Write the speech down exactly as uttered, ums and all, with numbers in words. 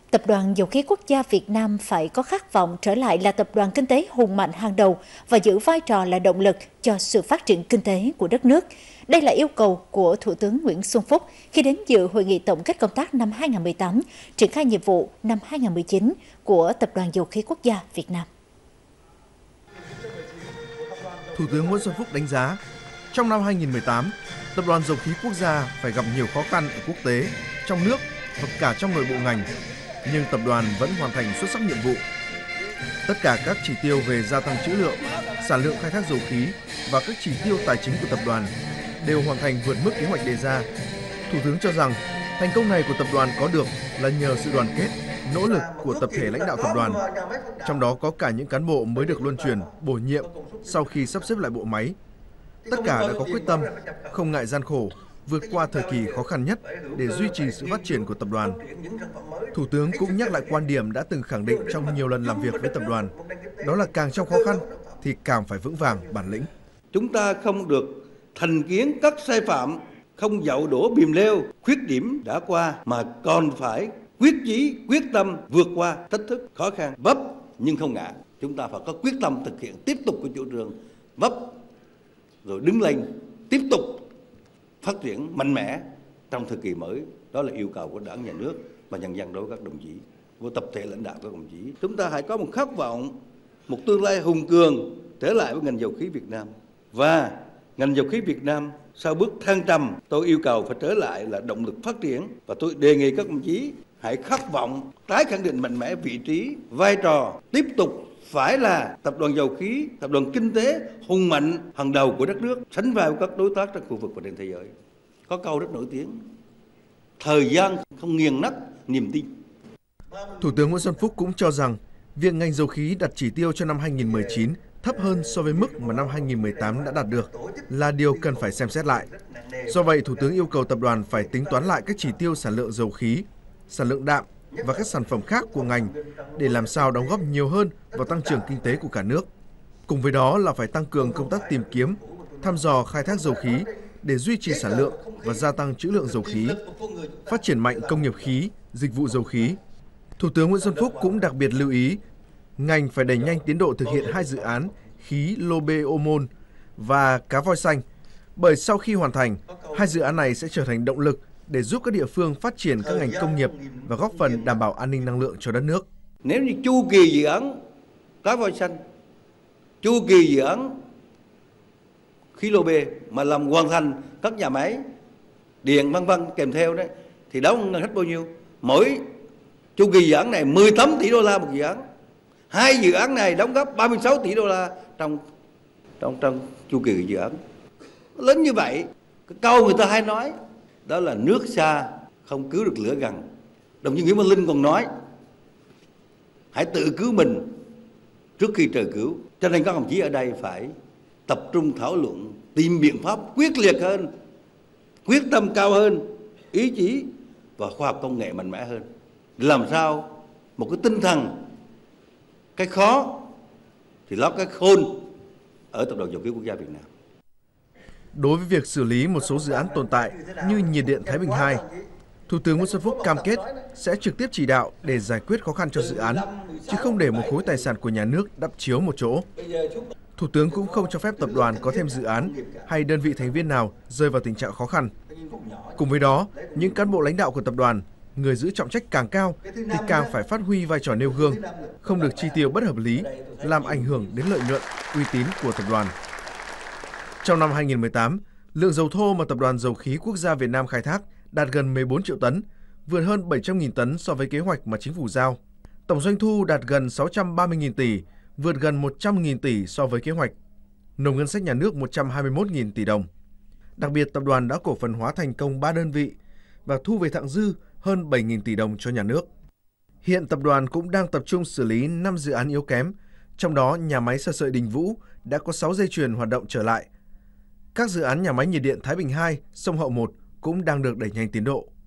Tập đoàn Dầu khí Quốc gia Việt Nam phải có khát vọng trở lại là tập đoàn kinh tế hùng mạnh hàng đầu và giữ vai trò là động lực cho sự phát triển kinh tế của đất nước. Đây là yêu cầu của Thủ tướng Nguyễn Xuân Phúc khi đến dự hội nghị tổng kết công tác năm hai nghìn không trăm mười tám, triển khai nhiệm vụ năm hai nghìn không trăm mười chín của Tập đoàn Dầu khí Quốc gia Việt Nam. Thủ tướng Nguyễn Xuân Phúc đánh giá, trong năm hai nghìn không trăm mười tám, Tập đoàn Dầu khí Quốc gia phải gặp nhiều khó khăn ở quốc tế, trong nước và cả trong nội bộ ngành, nhưng tập đoàn vẫn hoàn thành xuất sắc nhiệm vụ. Tất cả các chỉ tiêu về gia tăng trữ lượng, sản lượng khai thác dầu khí và các chỉ tiêu tài chính của tập đoàn đều hoàn thành vượt mức kế hoạch đề ra. Thủ tướng cho rằng thành công này của tập đoàn có được là nhờ sự đoàn kết, nỗ lực của tập thể lãnh đạo tập đoàn, trong đó có cả những cán bộ mới được luân chuyển, bổ nhiệm sau khi sắp xếp lại bộ máy. Tất cả đã có quyết tâm, không ngại gian khổ, vượt qua thời kỳ khó khăn nhất để duy trì sự phát triển của tập đoàn. Thủ tướng cũng nhắc lại quan điểm đã từng khẳng định trong nhiều lần làm việc với tập đoàn, đó là càng trong khó khăn thì càng phải vững vàng bản lĩnh. Chúng ta không được thành kiến các sai phạm, không dậu đổ bìm leo, khuyết điểm đã qua mà còn phải quyết chí, quyết tâm vượt qua thách thức, khó khăn, vấp nhưng không ngã. Chúng ta phải có quyết tâm thực hiện tiếp tục cái chủ trương vấp rồi đứng lên, tiếp tục phát triển mạnh mẽ trong thời kỳ mới. Đó là yêu cầu của Đảng, Nhà nước và nhân dân đối với các đồng chí, của tập thể lãnh đạo các đồng chí. Chúng ta hãy có một khát vọng, một tương lai hùng cường trở lại với ngành dầu khí Việt Nam. Và ngành dầu khí Việt Nam sau bước thăng trầm, tôi yêu cầu phải trở lại là động lực phát triển. Và tôi đề nghị các đồng chí hãy khát vọng tái khẳng định mạnh mẽ vị trí, vai trò, tiếp tục phải là tập đoàn dầu khí, tập đoàn kinh tế hùng mạnh hàng đầu của đất nước, sánh vai với các đối tác trong khu vực và trên thế giới. Có câu rất nổi tiếng, thời gian không nghiền nát niềm tin. Thủ tướng Nguyễn Xuân Phúc cũng cho rằng việc ngành dầu khí đặt chỉ tiêu cho năm hai nghìn không trăm mười chín thấp hơn so với mức mà năm hai nghìn không trăm mười tám đã đạt được là điều cần phải xem xét lại. Do vậy, Thủ tướng yêu cầu tập đoàn phải tính toán lại các chỉ tiêu sản lượng dầu khí, sản lượng đạm và các sản phẩm khác của ngành để làm sao đóng góp nhiều hơn vào tăng trưởng kinh tế của cả nước. Cùng với đó là phải tăng cường công tác tìm kiếm, thăm dò khai thác dầu khí để duy trì sản lượng và gia tăng trữ lượng dầu khí, phát triển mạnh công nghiệp khí, dịch vụ dầu khí. Thủ tướng Nguyễn Xuân Phúc cũng đặc biệt lưu ý, ngành phải đẩy nhanh tiến độ thực hiện hai dự án khí Lô Bê Ô Môn và Cá Voi Xanh, bởi sau khi hoàn thành, hai dự án này sẽ trở thành động lực để giúp các địa phương phát triển các ngành công nghiệp và góp phần đảm bảo an ninh năng lượng cho đất nước. Nếu như chu kỳ dự án Cá Voi Xanh, chu kỳ dự án khí Lô Bê mà làm hoàn thành các nhà máy điện vân vân kèm theo đấy thì đóng ngân sách bao nhiêu? Mỗi chu kỳ dự án này mười tám tỷ đô la một dự án. Hai dự án này đóng góp ba mươi sáu tỷ đô la trong trong trong chu kỳ dự án. Lớn như vậy, cái câu người ta hay nói đó là nước xa không cứu được lửa gần. Đồng chí Nguyễn Văn Linh còn nói hãy tự cứu mình trước khi trời cứu. Cho nên các đồng chí ở đây phải tập trung thảo luận, tìm biện pháp quyết liệt hơn, quyết tâm cao hơn, ý chí và khoa học công nghệ mạnh mẽ hơn. Làm sao một cái tinh thần, cái khó thì lót cái khôn ở Tập đoàn Dầu khí Quốc gia Việt Nam. Đối với việc xử lý một số dự án tồn tại như nhiệt điện Thái Bình hai, Thủ tướng Nguyễn Xuân Phúc cam kết sẽ trực tiếp chỉ đạo để giải quyết khó khăn cho dự án, chứ không để một khối tài sản của nhà nước đắp chiếu một chỗ. Thủ tướng cũng không cho phép tập đoàn có thêm dự án hay đơn vị thành viên nào rơi vào tình trạng khó khăn. Cùng với đó, những cán bộ lãnh đạo của tập đoàn, người giữ trọng trách càng cao thì càng phải phát huy vai trò nêu gương, không được chi tiêu bất hợp lý, làm ảnh hưởng đến lợi nhuận, uy tín của tập đoàn. Trong năm hai nghìn không trăm mười tám, lượng dầu thô mà Tập đoàn Dầu khí Quốc gia Việt Nam khai thác đạt gần mười bốn triệu tấn, vượt hơn bảy trăm nghìn tấn so với kế hoạch mà chính phủ giao. Tổng doanh thu đạt gần sáu trăm ba mươi nghìn tỷ, vượt gần một trăm nghìn tỷ so với kế hoạch. Nộp ngân sách nhà nước một trăm hai mươi mốt nghìn tỷ đồng. Đặc biệt, tập đoàn đã cổ phần hóa thành công ba đơn vị và thu về thặng dư hơn bảy nghìn tỷ đồng cho nhà nước. Hiện tập đoàn cũng đang tập trung xử lý năm dự án yếu kém, trong đó nhà máy xơ sợi Đình Vũ đã có sáu dây chuyền hoạt động trở lại. Các dự án nhà máy nhiệt điện Thái Bình hai, sông Hậu một cũng đang được đẩy nhanh tiến độ.